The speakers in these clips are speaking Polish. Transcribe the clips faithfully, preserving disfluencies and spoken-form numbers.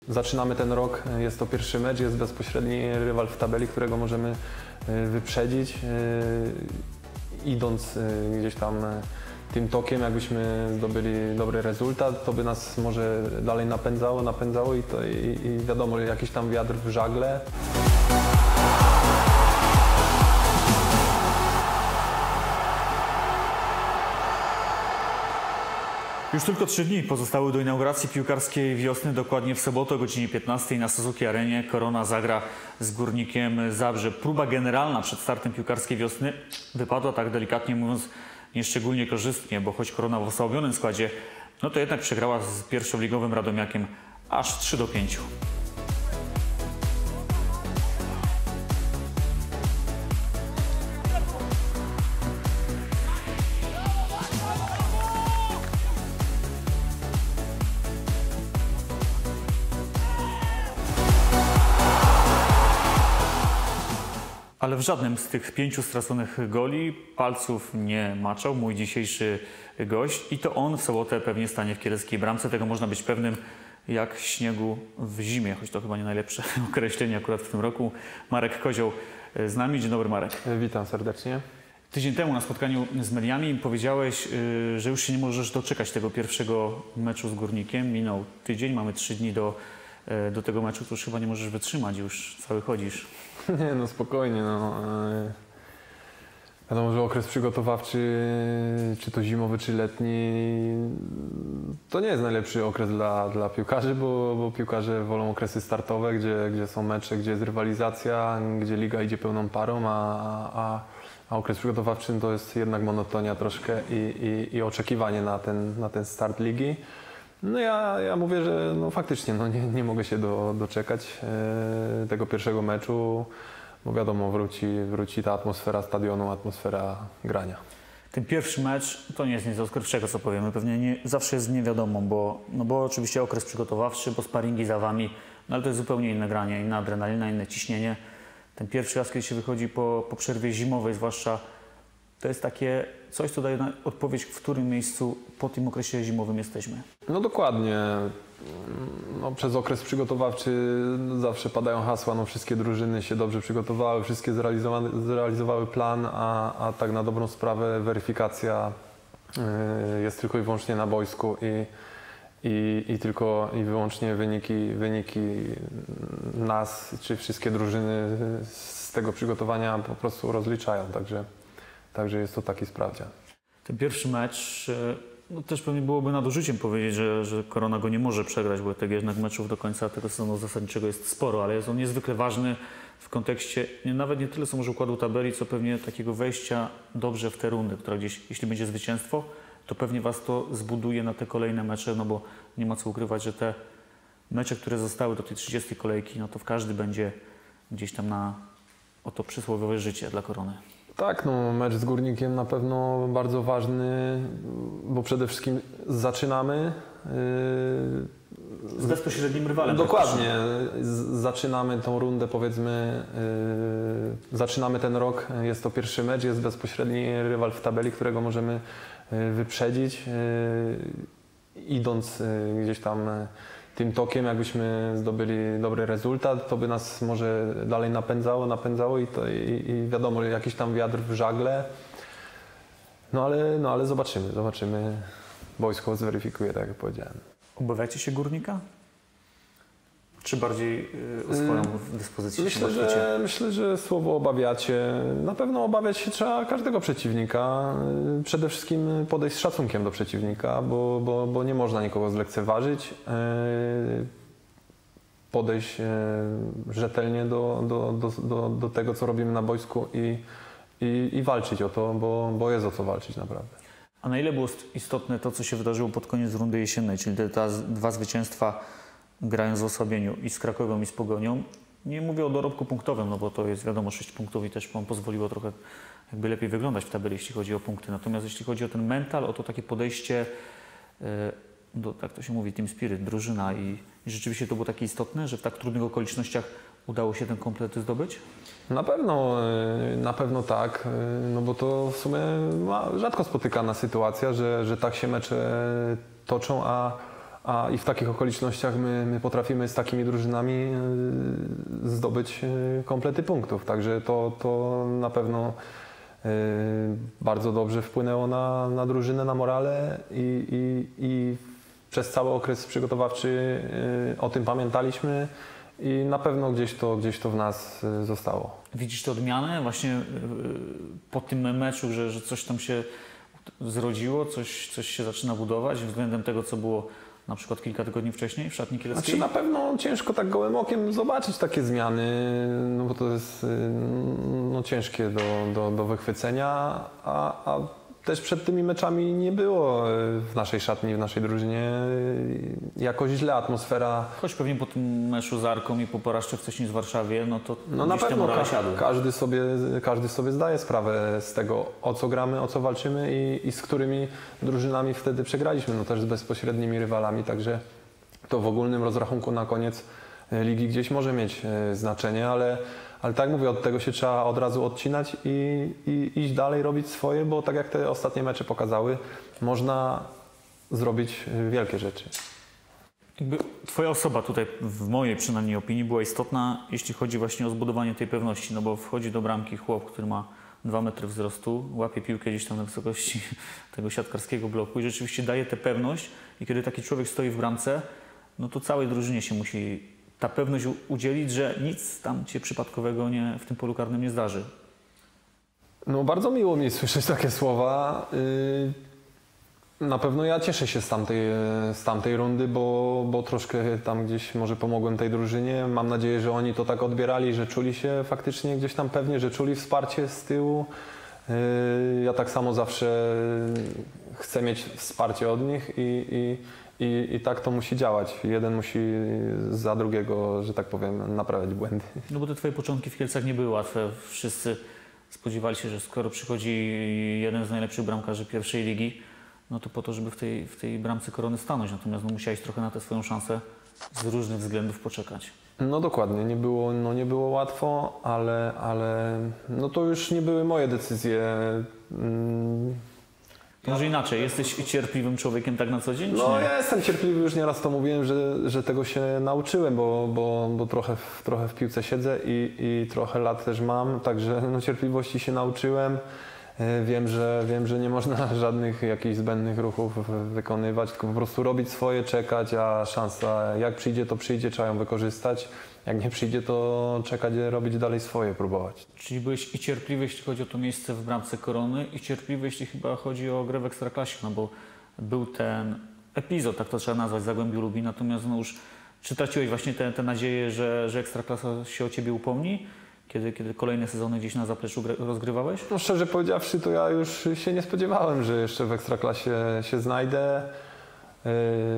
Zaczynamy ten rok, jest to pierwszy mecz, jest bezpośredni rywal w tabeli, którego możemy wyprzedzić, idąc gdzieś tam tym tokiem, jakbyśmy zdobyli dobry rezultat, to by nas może dalej napędzało, napędzało i, to, i, i wiadomo, jakiś tam wiatr w żagle. Już tylko trzy dni pozostały do inauguracji piłkarskiej wiosny. Dokładnie w sobotę o godzinie piętnastej na Suzuki Arenie Korona zagra z Górnikiem Zabrze. Próba generalna przed startem piłkarskiej wiosny wypadła, tak delikatnie mówiąc, nieszczególnie korzystnie, bo choć Korona w osłabionym składzie, no to jednak przegrała z pierwszoligowym Radomiakiem aż trzy do pięciu. Ale w żadnym z tych pięciu straconych goli palców nie maczał mój dzisiejszy gość i to on w sobotę pewnie stanie w kieleckiej bramce. Tego można być pewnym jak śniegu w zimie, choć to chyba nie najlepsze określenie akurat w tym roku. Marek Kozioł z nami. Dzień dobry, Marek. Witam serdecznie. Tydzień temu na spotkaniu z mediami powiedziałeś, że już się nie możesz doczekać tego pierwszego meczu z Górnikiem. Minął tydzień, mamy trzy dni do, do tego meczu, to już chyba nie możesz wytrzymać, już cały chodzisz. Nie, no spokojnie. No. Wiadomo, że okres przygotowawczy, czy to zimowy, czy letni, to nie jest najlepszy okres dla, dla piłkarzy, bo, bo piłkarze wolą okresy startowe, gdzie, gdzie są mecze, gdzie jest rywalizacja, gdzie liga idzie pełną parą, a, a, a okres przygotowawczy to jest jednak monotonia troszkę i, i, i oczekiwanie na ten, na ten start ligi. No ja, ja mówię, że no faktycznie no nie, nie mogę się do, doczekać e, tego pierwszego meczu, bo wiadomo, wróci, wróci ta atmosfera stadionu, atmosfera grania. Ten pierwszy mecz to nie jest nic odkrywczego, co powiemy. Pewnie nie, zawsze jest niewiadomą, bo, no bo oczywiście okres przygotowawczy, bo sparingi za wami, no ale to jest zupełnie inne granie, inna adrenalina, inne ciśnienie. Ten pierwszy raz, kiedy się wychodzi po, po przerwie zimowej zwłaszcza, to jest takie coś, co daje odpowiedź, w którym miejscu po tym okresie zimowym jesteśmy. No dokładnie. No, przez okres przygotowawczy zawsze padają hasła, no wszystkie drużyny się dobrze przygotowały, wszystkie zrealizowały plan, a, a tak na dobrą sprawę weryfikacja y, jest tylko i wyłącznie na boisku i, i, i tylko i wyłącznie wyniki, wyniki nas, czy wszystkie drużyny z tego przygotowania po prostu rozliczają, także, także jest to taki sprawdzian. Ten pierwszy mecz, no też pewnie byłoby nadużyciem powiedzieć, że, że Korona go nie może przegrać, bo tych jednak meczów do końca tego sezonu zasadniczego jest sporo, ale jest on niezwykle ważny w kontekście nie, nawet nie tyle co może układu tabeli, co pewnie takiego wejścia dobrze w tę rundę, która gdzieś, jeśli będzie zwycięstwo, to pewnie was to zbuduje na te kolejne mecze, no bo nie ma co ukrywać, że te mecze, które zostały do tej trzydziestej kolejki, no to w każdy będzie gdzieś tam na o to przysłowiowe życie dla Korony. Tak, no mecz z Górnikiem na pewno bardzo ważny, bo przede wszystkim zaczynamy. Yy, z bezpośrednim rywalem. Dokładnie. Zaczynamy tą rundę, powiedzmy, yy, zaczynamy ten rok, jest to pierwszy mecz, jest bezpośredni rywal w tabeli, którego możemy wyprzedzić, yy, idąc yy, gdzieś tam tym tokiem, jakbyśmy zdobyli dobry rezultat, to by nas może dalej napędzało, napędzało i, to, i, i wiadomo, jakiś tam wiatr w żagle. No ale, no ale zobaczymy, zobaczymy. Wojsko zweryfikuje, tak jak powiedziałem. Obawiacie się Górnika? Czy bardziej yy, o swoją dyspozycję? Myślę, że, myślę, że słowo obawiacie. Na pewno obawiać się trzeba każdego przeciwnika. Przede wszystkim podejść z szacunkiem do przeciwnika, bo, bo, bo nie można nikogo zlekceważyć. Podejść rzetelnie do, do, do, do, do tego, co robimy na boisku i, i, i walczyć o to, bo, bo jest o co walczyć naprawdę. A na ile było istotne to, co się wydarzyło pod koniec rundy jesiennej, czyli te, te dwa zwycięstwa grając w osłabieniu i z Krakowem i z Pogonią? Nie mówię o dorobku punktowym, no bo to jest wiadomo sześć punktów i też wam pozwoliło trochę jakby lepiej wyglądać w tabeli, jeśli chodzi o punkty. Natomiast jeśli chodzi o ten mental, o to takie podejście, do, tak to się mówi, team spirit, drużyna i, i rzeczywiście to było takie istotne, że w tak trudnych okolicznościach udało się ten komplet zdobyć? Na pewno, na pewno tak, no bo to w sumie rzadko spotykana sytuacja, że, że tak się mecze toczą, a a i w takich okolicznościach my, my potrafimy z takimi drużynami y, zdobyć y, komplety punktów. Także to, to na pewno y, bardzo dobrze wpłynęło na, na drużynę, na morale i, i, i przez cały okres przygotowawczy y, o tym pamiętaliśmy i na pewno gdzieś to, gdzieś to w nas y, zostało. Widzisz tę odmianę właśnie y, po tym meczu, że, że coś tam się zrodziło, coś, coś się zaczyna budować względem tego, co było na przykład kilka tygodni wcześniej w szatni kieleckiej? Znaczy na pewno ciężko tak gołym okiem zobaczyć takie zmiany, no bo to jest no, ciężkie do, do, do wychwycenia, a, a też przed tymi meczami nie było w naszej szatni, w naszej drużynie jakoś źle, atmosfera. Choć pewnie po tym meczu z Arką i po porażce wcześniej z Warszawie, no to no na pewno morale ka siadły. każdy, sobie, każdy sobie zdaje sprawę z tego, o co gramy, o co walczymy i, i z którymi drużynami wtedy przegraliśmy, no też z bezpośrednimi rywalami, także to w ogólnym rozrachunku na koniec ligi gdzieś może mieć znaczenie, ale Ale tak jak mówię, od tego się trzeba od razu odcinać i, i iść dalej, robić swoje, bo tak jak te ostatnie mecze pokazały, można zrobić wielkie rzeczy. Jakby twoja osoba tutaj, w mojej przynajmniej opinii, była istotna, jeśli chodzi właśnie o zbudowanie tej pewności, no bo wchodzi do bramki chłop, który ma dwa metry wzrostu, łapie piłkę gdzieś tam na wysokości tego siatkarskiego bloku i rzeczywiście daje tę pewność i kiedy taki człowiek stoi w bramce, no to całej drużynie się musi ta pewność udzielić, że nic tam cię przypadkowego nie, w tym polu karnym nie zdarzy. No bardzo miło mi słyszeć takie słowa. Na pewno ja cieszę się z tamtej, z tamtej rundy, bo, bo troszkę tam gdzieś może pomogłem tej drużynie. Mam nadzieję, że oni to tak odbierali, że czuli się faktycznie gdzieś tam pewnie, że czuli wsparcie z tyłu. Ja tak samo zawsze chcę mieć wsparcie od nich i, i I, I tak to musi działać. Jeden musi za drugiego, że tak powiem, naprawiać błędy. No bo te twoje początki w Kielcach nie były łatwe. Wszyscy spodziewali się, że skoro przychodzi jeden z najlepszych bramkarzy pierwszej ligi, no to po to, żeby w tej, w tej bramce Korony stanąć. Natomiast no, musiałeś trochę na tę swoją szansę z różnych względów poczekać. No dokładnie, nie było, no nie było łatwo, ale, ale no to już nie były moje decyzje. Mm. Może inaczej, jesteś cierpliwym człowiekiem tak na co dzień? No czy nie? ja jestem cierpliwy, już nieraz to mówiłem, że, że tego się nauczyłem, bo, bo, bo trochę, w, trochę w piłce siedzę i, i trochę lat też mam, także no, cierpliwości się nauczyłem. Wiem że, wiem, że nie można żadnych jakichś zbędnych ruchów wykonywać, tylko po prostu robić swoje, czekać, a szansa jak przyjdzie, to przyjdzie, trzeba ją wykorzystać. Jak nie przyjdzie, to czekać, robić dalej swoje, próbować. Czyli byłeś i cierpliwy, jeśli chodzi o to miejsce w bramce Korony i cierpliwy, jeśli chyba chodzi o grę w Ekstraklasie, no bo był ten epizod, tak to trzeba nazwać, w Zagłębiu Lubin, natomiast no już, czy traciłeś właśnie tę te, te nadzieję, że, że Ekstraklasa się o ciebie upomni, kiedy, kiedy kolejne sezony gdzieś na zapleczu rozgrywałeś? No szczerze powiedziawszy, to ja już się nie spodziewałem, że jeszcze w Ekstraklasie się znajdę. Yy...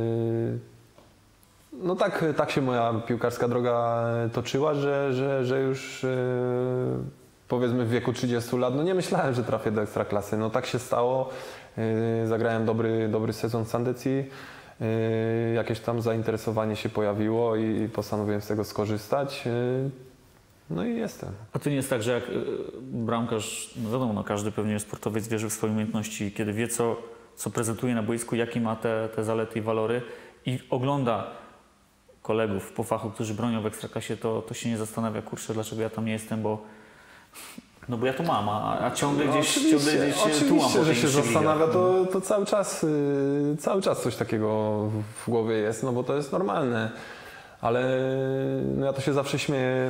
No tak, tak się moja piłkarska droga toczyła, że, że, że już yy, powiedzmy w wieku trzydziestu lat, no nie myślałem, że trafię do Ekstraklasy. No tak się stało. Yy, zagrałem dobry, dobry sezon w Sandecji. Yy, jakieś tam zainteresowanie się pojawiło i postanowiłem z tego skorzystać. Yy, no i jestem. A to nie jest tak, że jak bramkarz, no wiadomo, no każdy pewnie sportowiec wierzy w swoje umiejętności i kiedy wie, co, co prezentuje na boisku, jakie ma te, te zalety i walory i ogląda kolegów po fachu, którzy bronią w Ekstraklasie, to, to się nie zastanawia, kurczę, dlaczego ja tam nie jestem, bo no bo ja to mam, a, a ciągle No gdzieś, ciągle gdzieś oczywiście, tułam po że tej się niższej zastanawia, ligach. to, to cały czas, yy, cały czas coś takiego w głowie jest, no bo to jest normalne. Ale no ja to się zawsze śmieję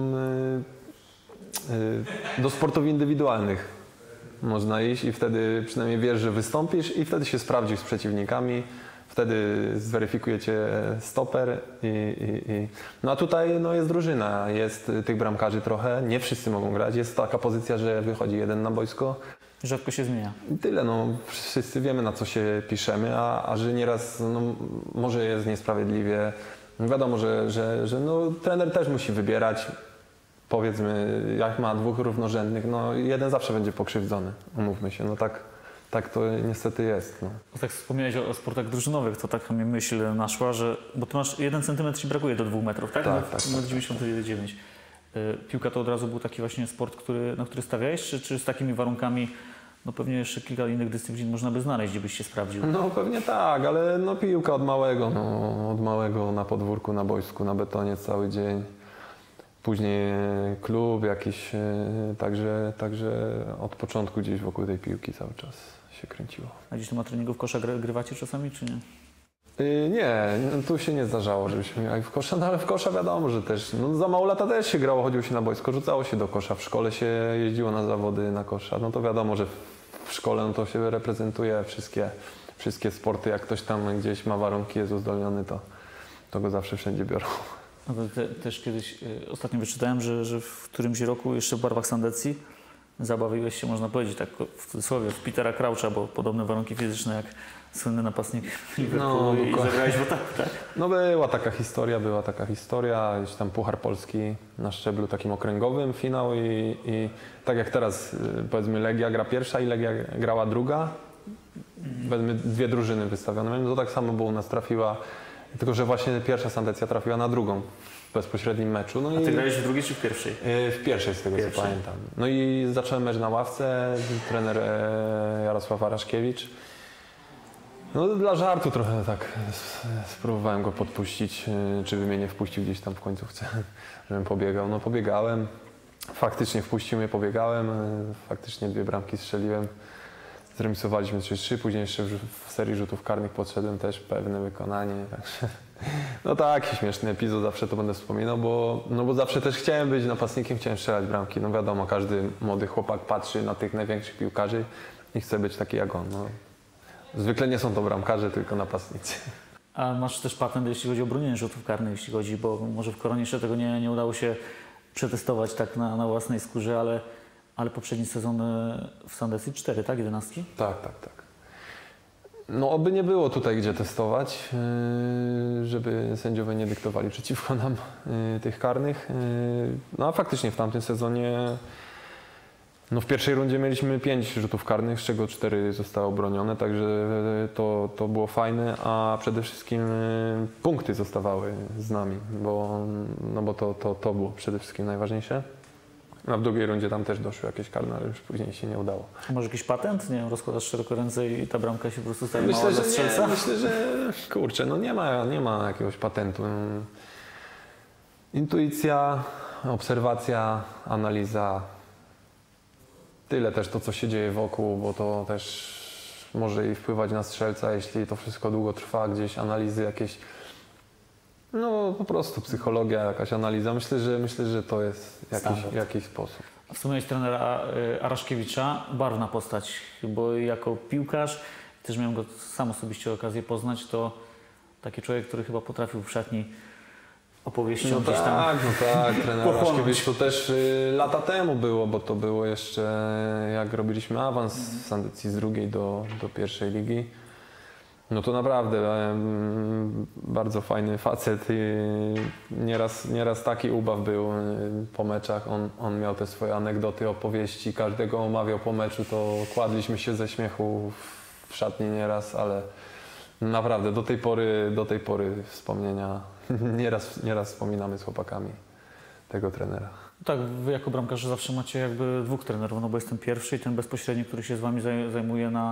yy, do sportów indywidualnych można iść i wtedy przynajmniej wiesz, że wystąpisz i wtedy się sprawdzisz z przeciwnikami, wtedy zweryfikujecie stoper i, i, i... No a tutaj no, jest drużyna, jest tych bramkarzy trochę, nie wszyscy mogą grać, jest taka pozycja, że wychodzi jeden na boisko. Rzadko się zmienia. I tyle, no wszyscy wiemy, na co się piszemy, a, a że nieraz no, może jest niesprawiedliwie. Wiadomo, że, że, że no, trener też musi wybierać, powiedzmy, jak ma dwóch równorzędnych, no jeden zawsze będzie pokrzywdzony, umówmy się, no tak, tak to niestety jest. No. Tak wspomniałeś o, o sportach drużynowych, to taka mi myśl naszła, że, bo ty masz jeden centymetr ci brakuje do dwóch metrów, tak? Tak, tak, tak. dziewięćdziesiąt dziewięć. Piłka to od razu był taki właśnie sport, który, na który stawiałeś, czy, czy z takimi warunkami no pewnie jeszcze kilka innych dyscyplin można by znaleźć, gdzie byś się sprawdził. No pewnie tak, ale no piłka od małego, no, od małego na podwórku, na boisku, na betonie cały dzień. Później klub jakiś, e, także, także od początku gdzieś wokół tej piłki cały czas się kręciło. A gdzieś tam na treningu w kosza gry- grywacie czasami, czy nie? Yy, nie, no, tu się nie zdarzało, żebyśmy grali w kosza, no ale w kosza wiadomo, że też, no za mało lata też się grało, chodziło się na boisko, rzucało się do kosza, w szkole się jeździło na zawody na kosza, no to wiadomo, że w szkole no to się reprezentuje wszystkie, wszystkie sporty, jak ktoś tam gdzieś ma warunki, jest uzdolniony, to, to go zawsze wszędzie biorą. No to te, też kiedyś, y, ostatnio wyczytałem, że, że w którymś roku jeszcze w barwach Sandecji zabawiłeś się, można powiedzieć, tak w cudzysłowie, w Petera Croucha, bo podobne warunki fizyczne jak słynny napastnik Liverpoolu No, i dokładnie. zagrałeś w ataku, tak? No była taka historia, była taka historia, gdzieś tam Puchar Polski na szczeblu takim okręgowym, finał i, i tak jak teraz y, powiedzmy Legia gra pierwsza i Legia grała druga, powiedzmy dwie drużyny wystawione, no to tak samo było u nas, trafiła, tylko że właśnie pierwsza Sandecja trafiła na drugą w bezpośrednim meczu. No A ty i, grałeś w drugiej czy w pierwszej? y, w pierwszej z tego Pierwszej. co pamiętam. No i zacząłem mecz na ławce, trener e, Jarosław Araszkiewicz. No dla żartu trochę tak s- spróbowałem go podpuścić, y, czy by mnie nie wpuścił gdzieś tam w końcówce, żebym pobiegał. No pobiegałem, faktycznie wpuścił mnie, pobiegałem, y, faktycznie dwie bramki strzeliłem. Zremisowaliśmy trzy trzy, później jeszcze w, w serii rzutów karnych podszedłem też, pewne wykonanie, także no taki śmieszny epizod, zawsze to będę wspominał, bo, no bo zawsze też chciałem być napastnikiem, chciałem strzelać bramki. No wiadomo, każdy młody chłopak patrzy na tych największych piłkarzy i chce być taki jak on. No. Zwykle nie są to bramkarze, tylko napastnicy. A masz też patent, jeśli chodzi o bronienie rzutów karnych, jeśli chodzi, bo może w Koronie jeszcze tego nie, nie udało się przetestować tak na, na własnej skórze, ale, ale poprzedni sezon e, w Sandecji cztery, tak? jedenastki? Tak, tak, tak. No oby nie było tutaj gdzie testować, yy, żeby sędziowie nie dyktowali przeciwko nam yy, tych karnych. Yy, No a faktycznie w tamtym sezonie, no w pierwszej rundzie mieliśmy pięć rzutów karnych, z czego cztery zostały obronione, także to, to było fajne, a przede wszystkim yy, punkty zostawały z nami, bo, no bo to, to, to było przede wszystkim najważniejsze. A w drugiej rundzie tam też doszły jakieś karne, ale już później się nie udało. A może jakiś patent? Nie wiem, rozkładasz szeroko ręce i ta bramka się po prostu staje mała Myślę, dla że strzelca? nie, myślę, że kurczę, no nie ma, nie ma jakiegoś patentu. Intuicja, obserwacja, analiza. Tyle też to, co się dzieje wokół, bo to też może i wpływać na strzelca, jeśli to wszystko długo trwa, gdzieś analizy jakieś. No po prostu psychologia, jakaś analiza. Myślę, że myślę, że to jest jakiś, Standard. jakiś sposób. Wspomniałeś trenera y, Araszkiewicza, barwna postać, bo jako piłkarz, też miałem go sam osobiście okazję poznać, to taki człowiek, który chyba potrafił w szatni opowieścią No gdzieś tam. tak, no tak, trener pochłonąć. Araszkiewicz to też y, lata temu było, bo to było jeszcze jak robiliśmy awans z Sandecji z drugiej do, do pierwszej ligi. No to naprawdę em, bardzo fajny facet i nieraz, nieraz taki ubaw był y, po meczach. On, on miał te swoje anegdoty, opowieści, każdego omawiał po meczu, to kładliśmy się ze śmiechu w szatni nieraz, ale naprawdę do tej pory, do tej pory wspomnienia nieraz, nieraz wspominamy z chłopakami tego trenera. Tak, wy jako bramkarze zawsze macie jakby dwóch trenerów, no bo jest ten pierwszy i ten bezpośredni, który się z wami zaj- zajmuje na,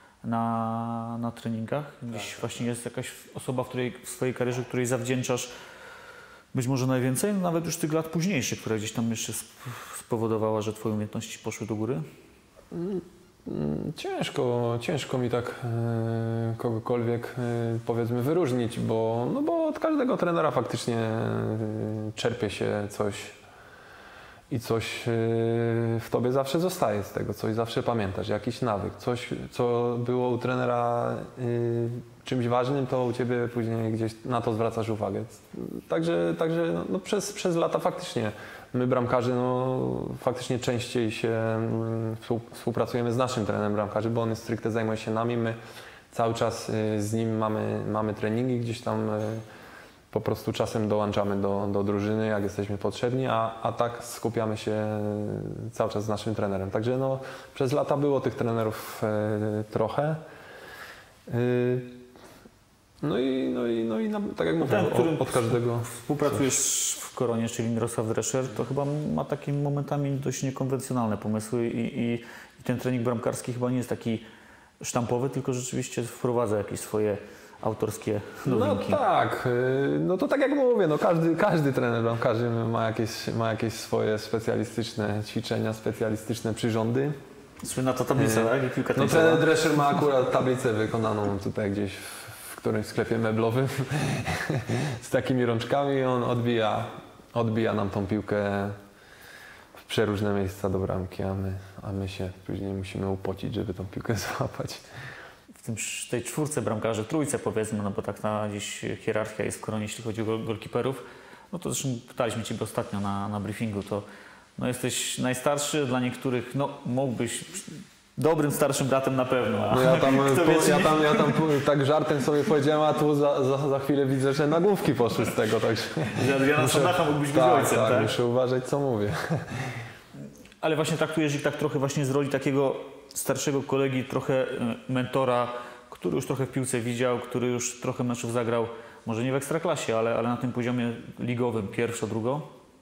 na, na treningach. Dziś właśnie jest jakaś osoba, w, której, w swojej karierze, której zawdzięczasz być może najwięcej, no nawet już tych lat późniejszych, która gdzieś tam jeszcze sp- spowodowała, że twoje umiejętności poszły do góry. Mm, Ciężko, ciężko mi tak e, kogokolwiek e, powiedzmy wyróżnić, bo, no bo od każdego trenera faktycznie e, czerpie się coś i coś e, w tobie zawsze zostaje z tego, coś zawsze pamiętasz, jakiś nawyk, coś co było u trenera e, czymś ważnym, to u ciebie później gdzieś na to zwracasz uwagę. Także, także no, no przez, przez lata faktycznie my bramkarzy no, faktycznie częściej się mm, współ- współpracujemy z naszym trenerem bramkarzy, bo on jest stricte zajmuje się nami, my cały czas y, z nim mamy, mamy treningi, gdzieś tam y, po prostu czasem dołączamy do, do drużyny, jak jesteśmy potrzebni, a, a tak skupiamy się y, cały czas z naszym trenerem. Także no, przez lata było tych trenerów y, trochę. Y, No i, no i, no i na, tak jak mówię, ten, którym od, od każdego... Współpracujesz w Koronie, czyli Mirosław Drescher, to chyba ma takie momentami dość niekonwencjonalne pomysły i, i, i ten trening bramkarski chyba nie jest taki sztampowy, tylko rzeczywiście wprowadza jakieś swoje autorskie nowinki. No tak, no to tak jak mówię, no każdy, każdy trener bramkarzy ma jakieś, ma jakieś swoje specjalistyczne ćwiczenia, specjalistyczne przyrządy. Słynna to tablica, tak? I piłka No tenisowa. trener Drescher ma akurat tablicę wykonaną tutaj gdzieś w którymś sklepie meblowym z takimi rączkami i on odbija, odbija nam tą piłkę w przeróżne miejsca do bramki, a my, a my się później musimy upocić, żeby tą piłkę złapać. W tym, tej czwórce bramkarzy, trójce powiedzmy, no bo tak ta dziś hierarchia jest w Koronie, jeśli chodzi o gol, golkiperów. No to zresztą pytaliśmy Ciebie ostatnio na, na briefingu, to no jesteś najstarszy, dla niektórych no mógłbyś dobrym starszym bratem na pewno. A no ja tam, kto po, wie, czy ja nie- tam, ja tam tak żartem sobie powiedziałem, a tu za, za, za chwilę widzę, że nagłówki poszły z tego, także... Że Adriana Sandacha mógłbyś być tak, ojcem, tak, tak? muszę uważać, co mówię. Ale właśnie traktujesz ich tak trochę właśnie z roli takiego starszego kolegi, trochę e, mentora, który już trochę w piłce widział, który już trochę meczów zagrał, może nie w Ekstraklasie, ale, ale na tym poziomie ligowym, pierwszo, drugo?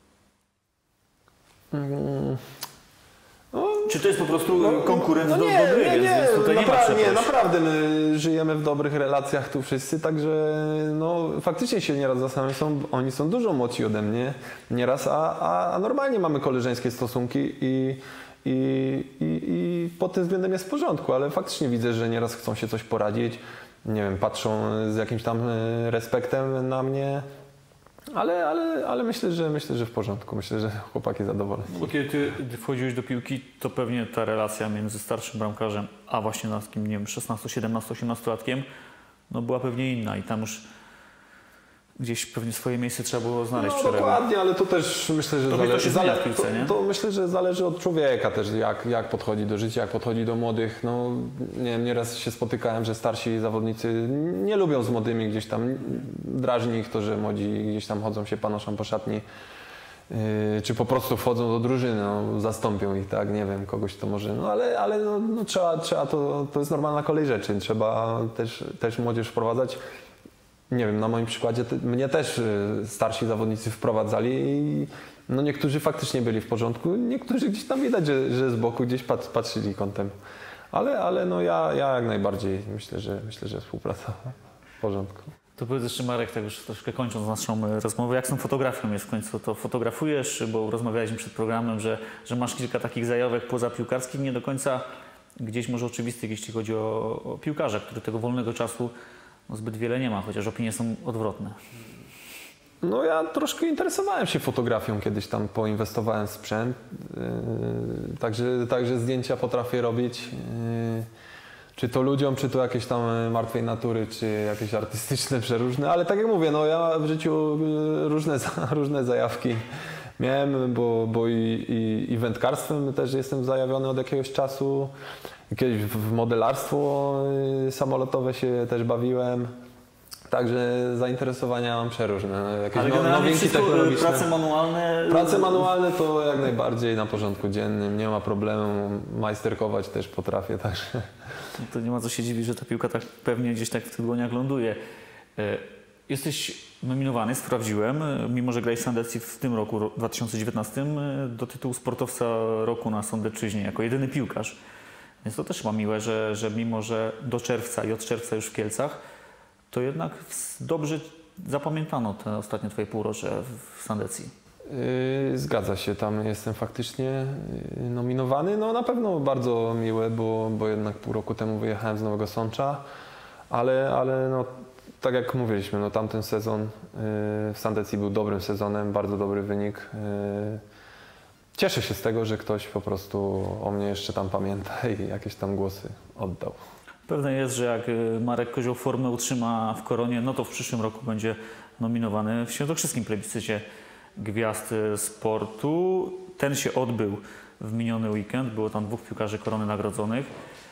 Mm. No, Czy to jest po prostu no, konkurent no do, nie, do gry, nie, więc, nie, więc tutaj nie ma napra- nie, przeproś. naprawdę my żyjemy w dobrych relacjach tu wszyscy, także no faktycznie się nieraz zastanawiam, są, oni są dużo młodsi ode mnie nieraz, a, a, a normalnie mamy koleżeńskie stosunki i, i, i, i pod tym względem jest w porządku, ale faktycznie widzę, że nieraz chcą się coś poradzić, nie wiem, patrzą z jakimś tam e, respektem na mnie. Ale, ale, ale myślę, że myślę, że w porządku. Myślę, że chłopaki zadowoleni. Bo kiedy ty wchodziłeś do piłki, to pewnie ta relacja między starszym bramkarzem, a właśnie na takim, nie wiem, szesnasto, siedemnasto, osiemnastolatkiem, no była pewnie inna i tam już gdzieś pewnie swoje miejsce trzeba było znaleźć No w szeregu. dokładnie, ale to też myślę, że To mi to się zmienia w zale- piłce, to, nie? to myślę, że zależy od człowieka też, jak, jak podchodzi do życia, jak podchodzi do młodych. No, nie wiem, nieraz się spotykałem, że starsi zawodnicy nie lubią z młodymi gdzieś tam, drażni ich to, że młodzi gdzieś tam chodzą się, panoszą po szatni. Yy, czy po prostu wchodzą do drużyny, no, zastąpią ich, tak, nie wiem, kogoś to może, no ale, ale no, no, trzeba, trzeba to, to jest normalna kolej rzeczy, trzeba też, też młodzież wprowadzać. Nie wiem, na moim przykładzie te, mnie też y, starsi zawodnicy wprowadzali i no niektórzy faktycznie byli w porządku, niektórzy gdzieś tam widać, że, że z boku gdzieś pat, patrzyli kątem. Ale, ale no ja, ja jak najbardziej myślę, że myślę, że współpraca w porządku. To powiedz jeszcze, Marek, tak już troszkę kończąc naszą e, rozmowę, jak z tą fotografią jest w końcu? To fotografujesz, bo rozmawialiśmy przed programem, że, że masz kilka takich zajawek pozapiłkarskich, nie do końca gdzieś może oczywistych, jeśli chodzi o, o piłkarza, który tego wolnego czasu no, zbyt wiele nie ma, chociaż opinie są odwrotne. No ja troszkę interesowałem się fotografią, kiedyś tam poinwestowałem w sprzęt, yy, także, także zdjęcia potrafię robić. Yy, Czy to ludziom, czy to jakieś tam martwej natury, czy jakieś artystyczne, przeróżne, ale tak jak mówię, no ja w życiu różne, różne zajawki miałem, bo, bo i, i, i wędkarstwem też jestem zajawiony od jakiegoś czasu. Kiedyś w modelarstwo samolotowe się też bawiłem. Także zainteresowania mam przeróżne. Jakieś Ale no, generalnie nowinki wszystko, technologiczne. prace manualne... Prace manualne to jak najbardziej na porządku dziennym, nie ma problemu. Majsterkować też potrafię, także... No to nie ma co się dziwić, że ta piłka tak pewnie gdzieś tak w tych dłoniach ląduje. E, Jesteś nominowany, sprawdziłem, e, mimo że grałeś w Sandecji w tym roku, ro- dwa tysiące dziewiętnastym, e, do tytułu sportowca roku na Sądeczyźnie, jako jedyny piłkarz. Więc to też chyba miłe, że, że mimo że do czerwca i od czerwca już w Kielcach, to jednak w- dobrze zapamiętano te ostatnie twoje półrocze w- w Sandecji. Yy, Zgadza się, tam jestem faktycznie yy, nominowany. No na pewno bardzo miłe, bo, bo jednak pół roku temu wyjechałem z Nowego Sącza, ale, ale no, tak jak mówiliśmy, no, tamten sezon yy, w Sandecji był dobrym sezonem, bardzo dobry wynik. Yy, Cieszę się z tego, że ktoś po prostu o mnie jeszcze tam pamięta i jakieś tam głosy oddał. Pewne jest, że jak y, Marek Kozioł formę utrzyma w Koronie, no to w przyszłym roku będzie nominowany w świętokrzyskim plebiscycie Gwiazd Sportu. Ten się odbył w miniony weekend. Było tam dwóch piłkarzy Korony nagrodzonych.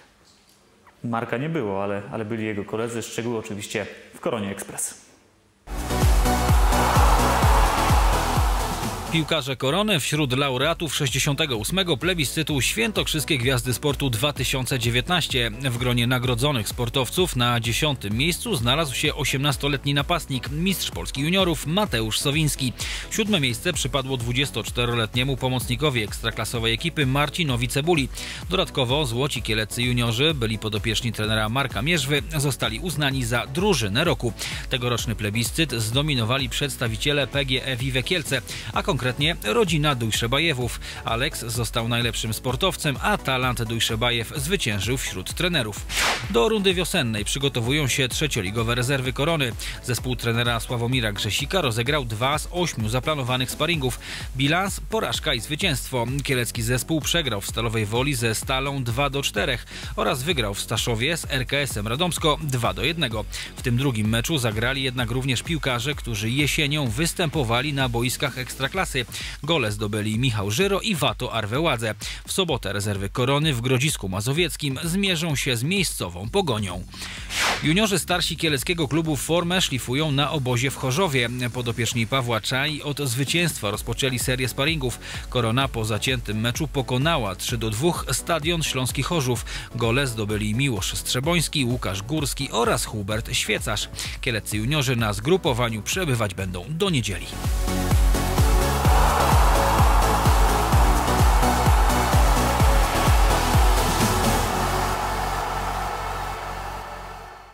Marka nie było, ale, ale byli jego koledzy. Szczegóły oczywiście w Koronie Express. Piłkarze Korony wśród laureatów sześćdziesiątego ósmego plebiscytu Świętokrzyskie Gwiazdy Sportu dwa tysiące dziewiętnaście. W gronie nagrodzonych sportowców na dziesiątym miejscu znalazł się osiemnastoletni napastnik, mistrz Polski juniorów Mateusz Sowiński. Siódme miejsce przypadło dwudziestoczteroletniemu pomocnikowi ekstraklasowej ekipy Marcinowi Cebuli. Dodatkowo złoci kieleccy juniorzy, byli podopieczni trenera Marka Mierzwy, zostali uznani za drużynę roku. Tegoroczny plebiscyt zdominowali przedstawiciele P G E Vive Kielce, a konkretnie rodzina Dujszebajewów. Aleks został najlepszym sportowcem, a Talant Dujszebajew zwyciężył wśród trenerów. Do rundy wiosennej przygotowują się trzecioligowe rezerwy Korony. Zespół trenera Sławomira Grzesika rozegrał dwa z ośmiu zaplanowanych sparingów. Bilans, porażka i zwycięstwo. Kielecki zespół przegrał w Stalowej Woli ze Stalą dwa do czterech oraz wygrał w Staszowie z R K S-em Radomsko dwa do jednego. W tym drugim meczu zagrali jednak również piłkarze, którzy jesienią występowali na boiskach Ekstraklasy. Gole zdobyli Michał Żyro i Wato Arweładze. W sobotę rezerwy Korony w Grodzisku Mazowieckim zmierzą się z miejscową Pogonią. Juniorzy starsi kieleckiego klubu formę szlifują na obozie w Chorzowie. Podopieczni Pawła Czai od zwycięstwa rozpoczęli serię sparingów. Korona po zaciętym meczu pokonała trzy do dwóch Stadion Śląski Chorzów. Gole zdobyli Miłosz Strzeboński, Łukasz Górski oraz Hubert Świecarz. Kieleccy juniorzy na zgrupowaniu przebywać będą do niedzieli.